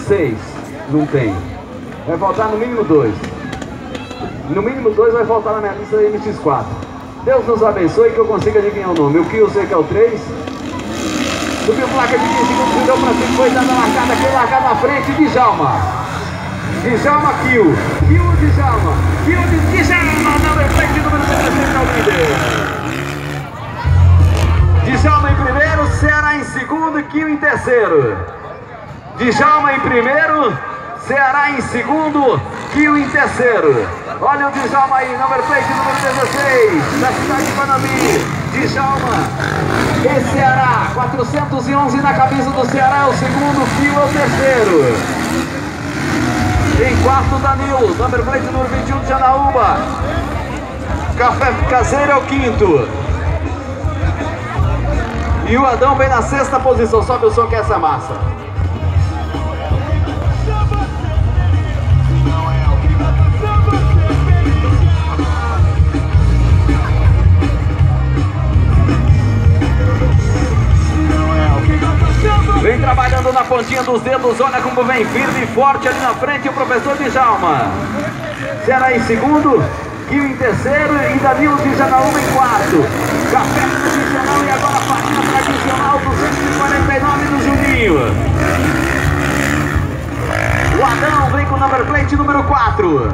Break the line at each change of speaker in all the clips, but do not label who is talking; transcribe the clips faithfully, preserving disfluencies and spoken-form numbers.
seis. Não tem. Vai faltar no mínimo dois. No mínimo dois vai faltar na minha lista da M X quatro. Deus nos abençoe que eu consiga adivinhar o nome. O que eu sei que é o três. Subiu placa de quinze segundos, virou para cima, foi dando a largada, aquele largada na frente, Djalma. Djalma, kill. Kill, Djalma. Kill, Djalma, number plate número dezesseis, é o líder. Djalma em primeiro, Ceará em segundo e Kill em terceiro. Djalma em primeiro, Ceará em segundo, Kill em terceiro. Olha o Djalma aí, number plate número dezesseis, da cidade de Panambi. Djalma e Ceará, quatrocentos e onze na camisa do Ceará, é o segundo, Kill é o terceiro. Em quarto, Danilo, number plate número vinte e um de Janaúba. Café Caseiro é o quinto. E o Adão vem na sexta posição, sobe o som que é essa massa. Vem trabalhando na pontinha dos dedos, olha como vem firme e forte ali na frente o professor Djalma. Ceará em segundo, Kill em terceiro e Danilo de Janaúba em quarto. Café tradicional e agora a farinha tradicional duzentos e quarenta e nove do Juninho. O Adão vem com o number plate número quatro.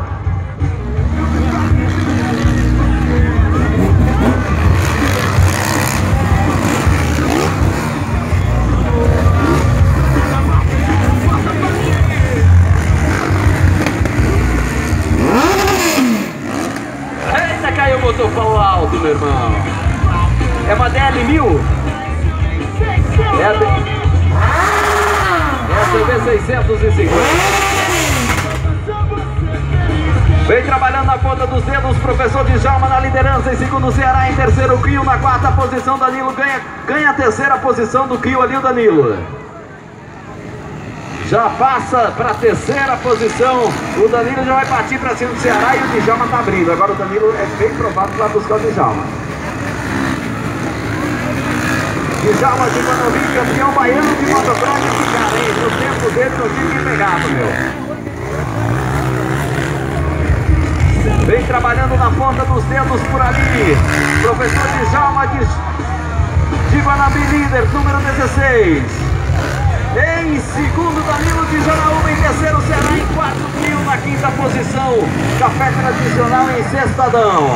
Caiu o motor pau alto, meu irmão. É uma D L mil? É a, D... é a C B seiscentos e cinquenta. Vem trabalhando na ponta dos dedos, professor Djalma na liderança, em segundo Ceará, em terceiro Kill, na quarta posição Danilo ganha, ganha a terceira posição do Kill ali o Danilo. Já passa para a terceira posição, o Danilo já vai partir para cima do Ceará e o Djalma está abrindo. Agora o Danilo é bem provável que vai buscar o Djalma. Djalma de Panambi, campeão baiano de motocross de cara, hein? No tempo dele não tive que pegar, meu. Vem trabalhando na ponta dos dedos por ali. Professor Djalma de, de Panambi, líder, número dezesseis. Em segundo, Danilo de Janaúba, em terceiro, Ceará, em quarto, Kill, na quinta posição, Café Tradicional em sexto, Adão.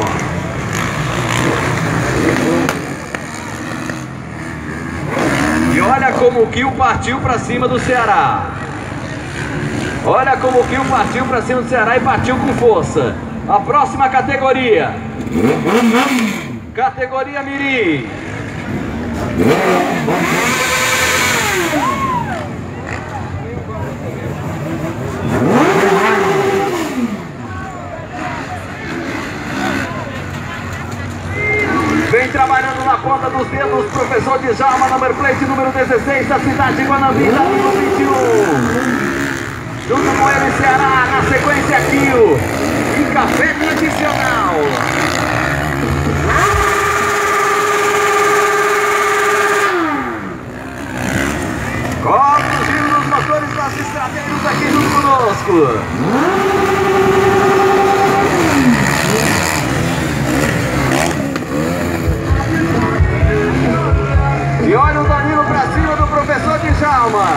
E olha como o Kill partiu para cima do Ceará. Olha como o Kill partiu para cima do Ceará e partiu com força. A próxima categoria. Categoria Mirim. Vem trabalhando na ponta dos dedos, professor Djalma, number plate número dezesseis, da cidade de Guanambi, Danilo vinte e um. Junto com ele, Ceará, na sequência, Kill e Café Tradicional. Corta o giro dos motores das estradeiros aqui junto conosco. E olha o Danilo pra cima do professor Djalma.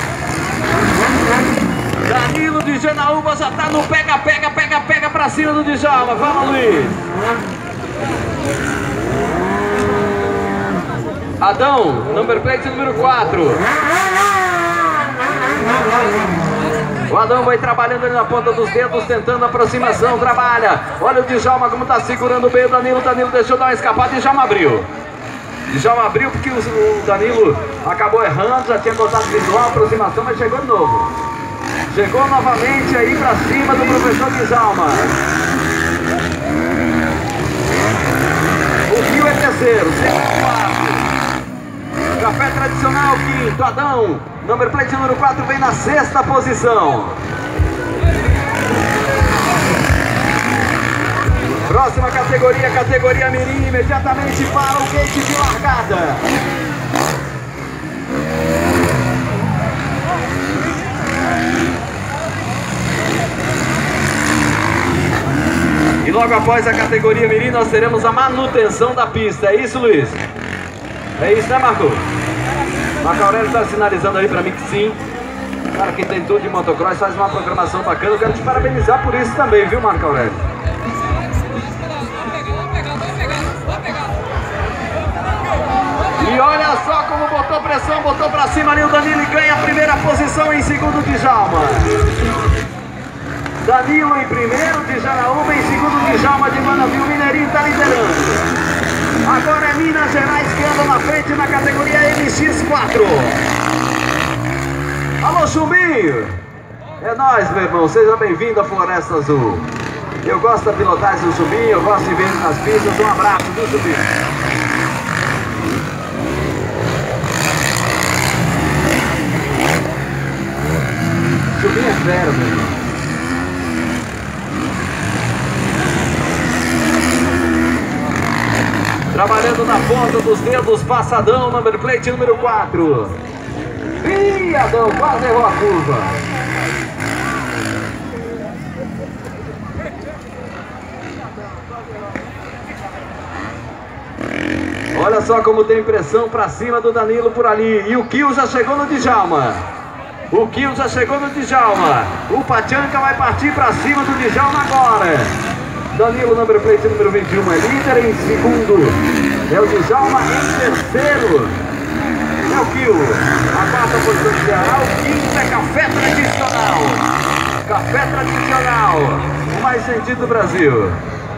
Danilo de Janaúba já tá no pega, pega, pega, pega pra cima do Djalma. Vamos, Luiz. Adão, number plate número quatro. O Adão vai trabalhando ali na ponta dos dedos, tentando a aproximação, trabalha. Olha o Djalma como tá segurando bem o Danilo. O Danilo deixou dar uma escapada e Djalma abriu. Djalma abriu porque o Danilo acabou errando, já tinha botado visual, aproximação, mas chegou de novo. Chegou novamente aí pra cima do professor Djalma. O Kill é terceiro, segundo quarto. Café Tradicional, quinto. Adão, number plate número quatro, vem na sexta posição. Próxima categoria, categoria Mirim, imediatamente para o gate de largada. logo após a categoria Mirim, nós teremos a manutenção da pista. É isso, Luiz? É isso, né, Marco? Marco Aurélio está sinalizando aí para mim que sim. Cara, quem tem tudo de motocross faz uma programação bacana. Eu quero te parabenizar por isso também, viu, Marco Aurélio? E olha só como botou pressão, botou pra cima ali o Danilo e ganha a primeira posição. Em segundo, Djalma. Danilo em primeiro, Djanaúba em segundo, Djalma de Manaviu. Mineirinho tá liderando. Agora é Minas Gerais que anda na frente na categoria M X quatro. Alô, Chumbinho! É nóis, meu irmão. Seja bem-vindo à Floresta Azul. Eu gosto da pilotagem do Chumbinho, eu gosto de ver ele nas pistas. Um abraço, viu, Chumbinho? Chumbinho é fera, meu irmão. Trabalhando na ponta dos dedos, passadão, number plate número quatro. Ih, Adão, quase errou a curva. Olha só como tem pressão pra cima do Danilo por ali. E o Kill já chegou no Djalma. O Kill já chegou no Djalma. O Pachanka vai partir pra cima do Djalma agora. Danilo, number plate número vinte e um, é líder. Em segundo é o Djalma. Em terceiro é o Kill. A quarta posição do Ceará. O quinto é Café Tradicional. Café Tradicional, o mais sentido do Brasil.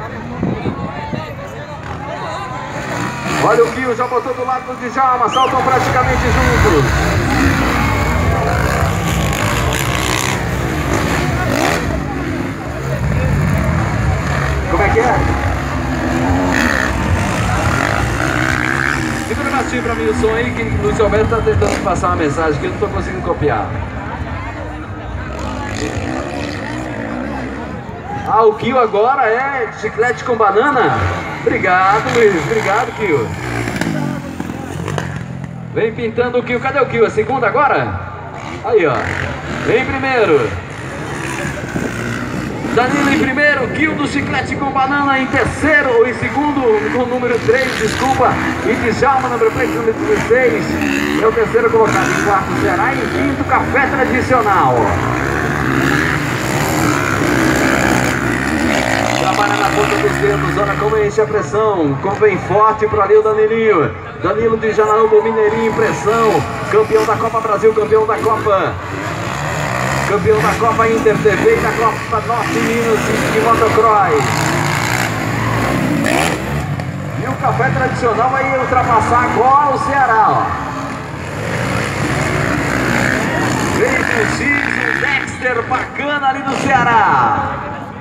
Olha o Kill, já botou do lado do Djalma. Saltam praticamente juntos. Como é que é? Segura um macio pra mim o som aí, que o Luiz Alberto tá tentando passar uma mensagem que eu não tô conseguindo copiar. Ah, o Kill agora é chiclete com banana? Obrigado, Luiz. Obrigado, Kill. Vem pintando o Kill. Cadê o Kill? A segunda agora? Aí, ó. Vem primeiro. Danilo em primeiro, Kill do chiclete com banana em terceiro, ou em segundo, com o número três, desculpa, e Djalma, número plate, número dezesseis, é o terceiro colocado. Em quarto, Ceará, em quinto, Café Tradicional. Trabalha na ponta dos dedos, olha como enche a pressão, como vem forte por ali o Danilinho. Danilo de Janaúba, Mineirinho, pressão, campeão da Copa Brasil, campeão da Copa. Campeão da Copa Inter T V e da Copa Norte Minas de Motocross. E o Café Tradicional vai ultrapassar agora o Ceará, ó. Vem o X, o Dexter, bacana ali do Ceará.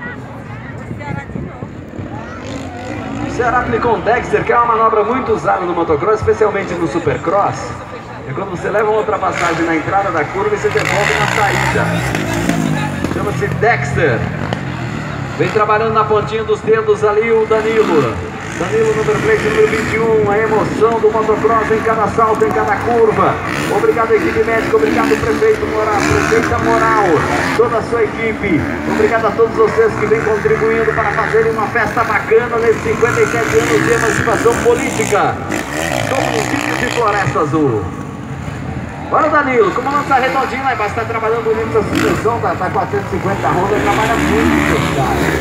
O Ceará aplicou um Dexter, que é uma manobra muito usada no motocross, especialmente no Supercross. É quando você leva uma ultrapassagem na entrada da curva e você devolve na saída. Chama-se Dexter. Vem trabalhando na pontinha dos dedos ali o Danilo. Danilo, número plate, número vinte e um. A emoção do motocross em cada salto, em cada curva. Obrigado, equipe médica. Obrigado, prefeito Moral, prefeita Moral, toda a sua equipe. Obrigado a todos vocês que vêm contribuindo para fazerem uma festa bacana nesses cinquenta e sete anos de emancipação política do município de Floresta Azul. Olha o Danilo, como não está redondinho lá embaixo, está trabalhando bonito essa suspensão, tá, tá quatrocentos e cinquenta rodas, ele trabalha muito,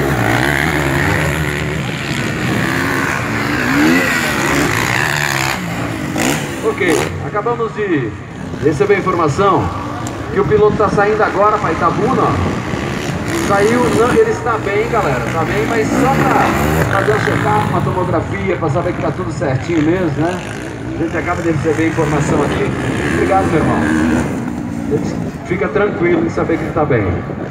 cara. Ok, acabamos de receber a informação que o piloto está saindo agora para Itabuna, ó. Saiu, não, ele está bem, galera, está bem, mas só para fazer um check-up, uma tomografia, para saber que está tudo certinho mesmo, né? A gente acaba de receber a informação aqui. Obrigado, meu irmão. Fica tranquilo em saber que ele está bem.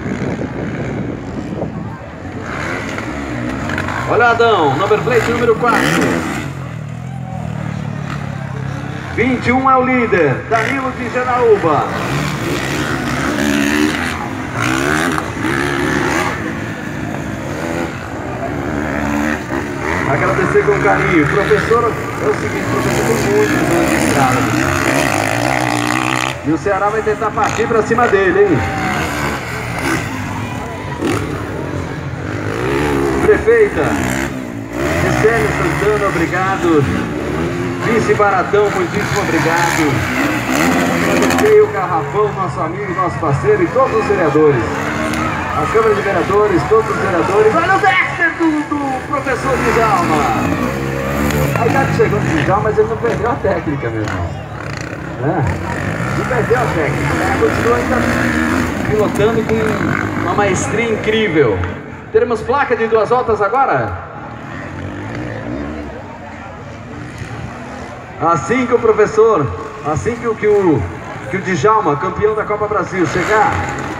Olha, Adão, number plate número quatro. vinte e um é o líder, Danilo de Janaúba. Agradecer com carinho. Professor, é o seguinte, professor, tem muitos anos de estrada. E o Ceará vai tentar partir para cima dele, hein? feita. Gisele Santana, obrigado. Vice Baratão, muitíssimo obrigado. Agradecer o Garrafão, nosso amigo, nosso parceiro e todos os vereadores. A Câmara de Vereadores, todos os vereadores. Olha o Dexter do, do professor Djalma. Aí já chegou no Djalma, mas ele não perdeu a técnica, meu irmão. É. Não perdeu a técnica. Ele continua ainda pilotando com uma maestria incrível. Teremos placa de duas voltas agora? Assim que o professor, assim que o, que o, que o Djalma, campeão da Copa Brasil, chegar.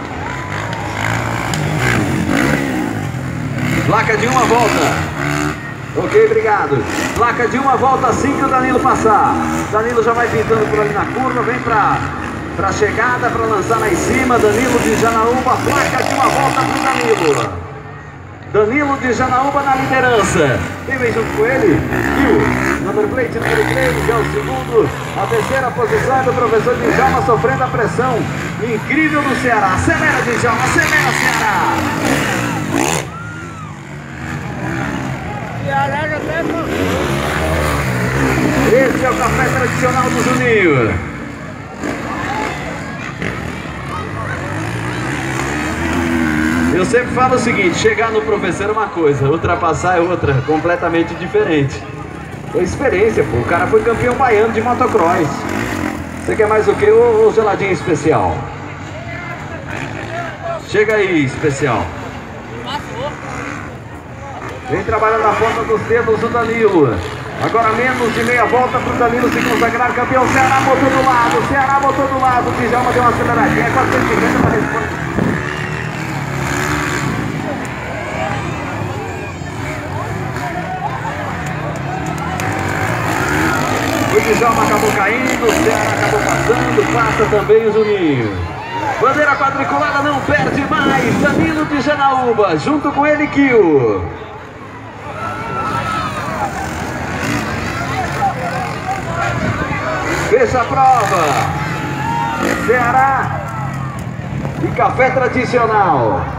Placa de uma volta. Ok, obrigado. Placa de uma volta assim que o Danilo passar. Danilo já vai pintando por ali na curva, vem pra, pra chegada, pra lançar lá em cima. Danilo de Janaúba, placa de uma volta pro Danilo. Danilo de Janaúba na liderança. Quem vem junto com ele? Gil, número plate número três, que é o segundo. A terceira posição é do professor Djalma, sofrendo a pressão incrível do Ceará. Acelera, Djalma, acelera, Ceará. Esse é o café tradicional do Juninho. Eu sempre falo o seguinte, chegar no professor é uma coisa, ultrapassar é outra, completamente diferente. É experiência, pô. O cara foi campeão baiano de motocross. Você quer mais o que? Ou geladinho especial? Chega aí, especial. Vem trabalhando na ponta dos dedos o Danilo. Agora menos de meia volta para o Danilo se consagrar campeão. O Ceará botou do lado, o Ceará botou do lado. O Djalma deu uma aceleradinha, quatrocentos e cinquenta para responder. O Djalma acabou caindo, o Ceará acabou passando, passa também o Juninho. Bandeira quadriculada, não perde mais. Danilo de Janaúba, junto com ele, Kio. Fecha a prova. Ceará e café tradicional.